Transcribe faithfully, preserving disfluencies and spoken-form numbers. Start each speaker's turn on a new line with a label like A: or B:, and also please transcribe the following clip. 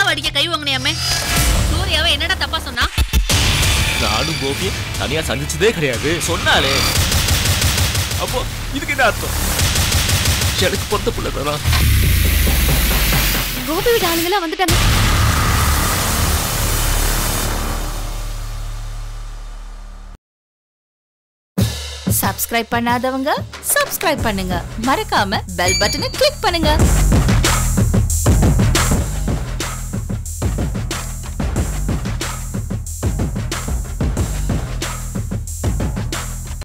A: அடிக்க கை வாங்கினியாமே சூர்யாவை என்னடா தப்பா சொன்னா?
B: நானும் கோபியை தனியா சந்திச்சதே கிடையாது சொன்னாலே. அப்போ இதுக்கு என்ன அர்த்தம்? எனக்கு பொறுத்த பிள்ளைதானா?
A: கோபி வீட்டு ஆளுங்கெல்லாம் வந்துட்டாங்க.
C: சப்ஸ்கிரைப் பண்ணாதவங்க சப்ஸ்கிரைப் பண்ணுங்க, மறக்காம பெல் பட்டனை கிளிக் பண்ணுங்க.